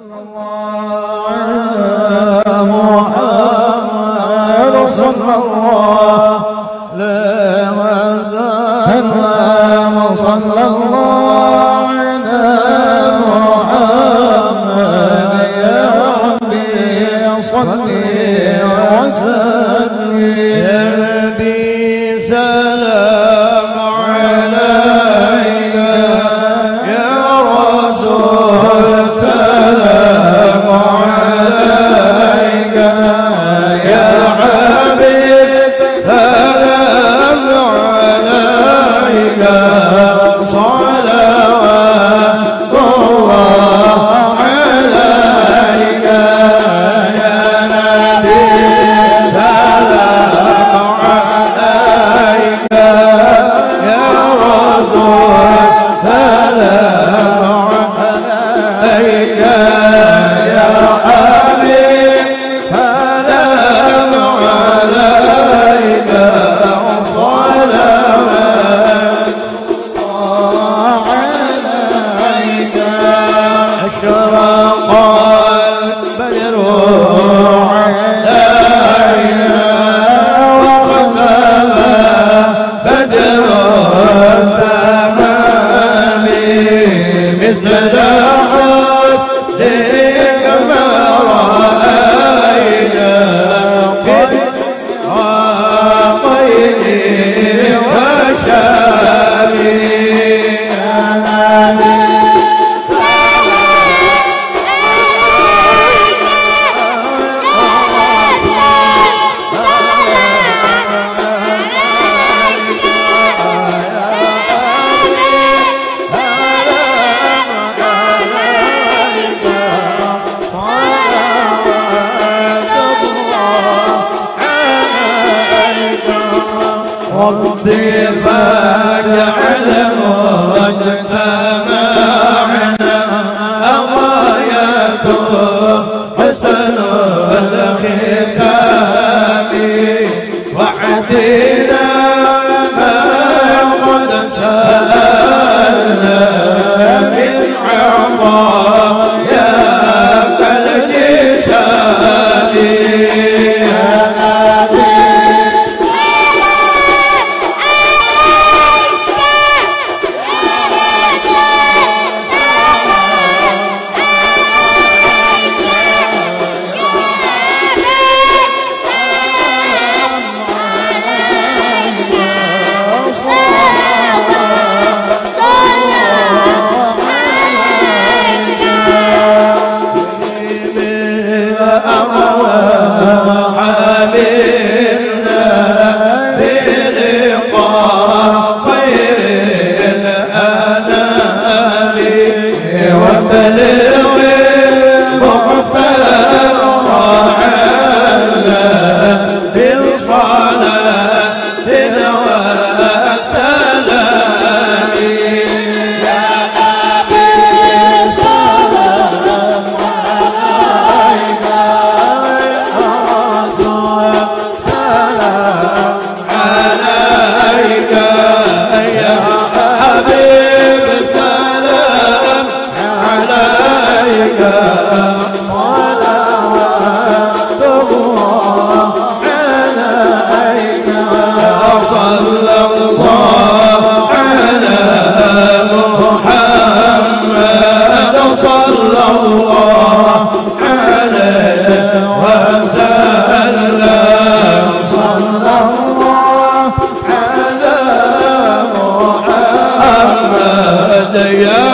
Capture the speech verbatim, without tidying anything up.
صلى الله على محمد صلى الله عليه وسلم صلى الله على محمد يا ربي صل وسلم يا ربي سلام عليك يا رسول سلام عليك يا حبيب سلام عليك صلوات الله عليك يا نبي سلام عليك يا رسول سلام عليك يا حبيب سلام عليك صلوات الله عليك أشرق البدر علينا وقفل بدر التمام مثل حسنك ما رأينا قد عاقيني وشامي ربي فاجعل مجتمعنا أغايته حسن الختام وعدنا ما قد سألنا من عطاياك الجسام يا